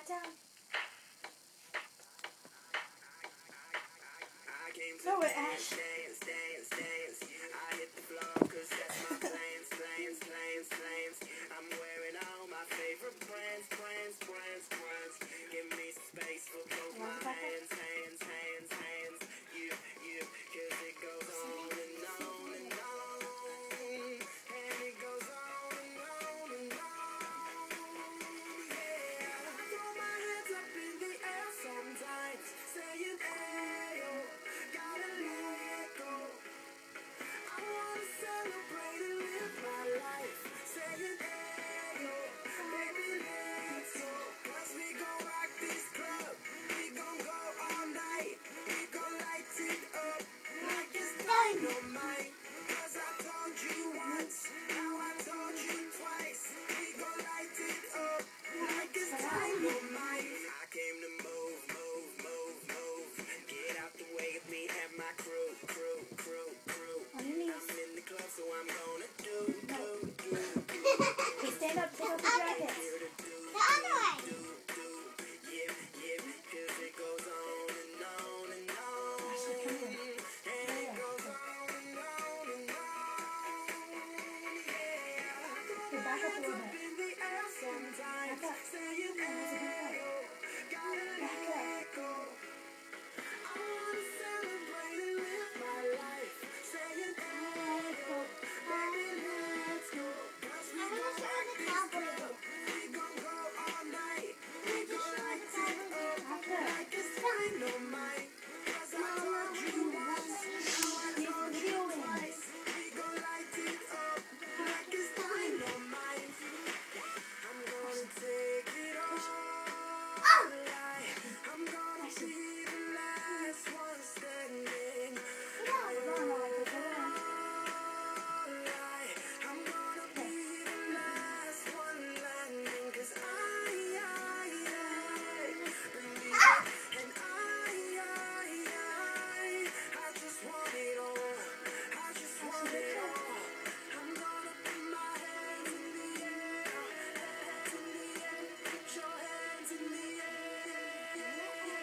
back down. No, it Ash. I hit the floor 'cause that's my plans. I'm wearing all my favorite brands. Give me space for both my hands. Yeah, 'cause it goes on and on and on. And it goes on and on and on. Yeah, I throw my hands up in the air sometimes, saying, ayo, gotta let go. I wanna celebrate and live my life, saying, ayo, baby, let's go. 'Cause we gon' rock this club, we gon' go all night, we gon' light it up like it's dynamite. 'Cause I told you once, now I told you twice, we gon' light it up like it's dynamite. I came to move. Get out the way of me and my crew. I'm in the club, so I'm gonna do. Okay, stand up, take off the jacket. The other way. Yeah, 'cause it goes on and on and on. Ashley, come here. And it goes on and on and on. Yeah, Okay, back up a little bit. in the air sometimes, Back up. saying, ayo, gotta let go. I wanna celebrate and live my life, saying, ayo, baby, let's go. 'Cause we gon' rock this club, we gon' go all night, we gon' light it up like it's dynamite. 'Cause I told you once, now I told you twice, we gon' light it up like it's dynamite. I'm gonna take it all night. I'm gonna be the last one standing. I'm gonna be the last one landing. 'Cause I believe it. And I just want it all. I just want it all. I'm gonna put my hands in the air. Put your hands in the air.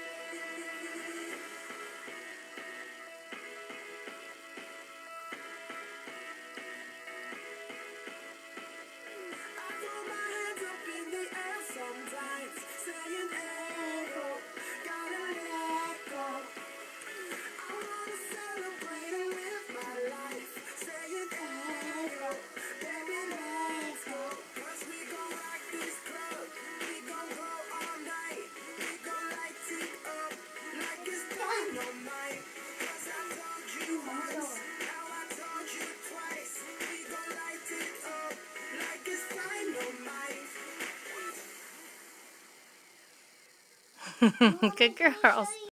I throw my hands up in the air sometimes, saying, ayo, gotta let go. I wanna celebrate and live my life, saying, ayo, baby, let's go. 'Cause we gon' rock this club, we gon' go all night, we gon' light it up like it's dynamite. 'Cause I told you once, now I told you twice, we gon' light it up like it's dynamite. Good girls.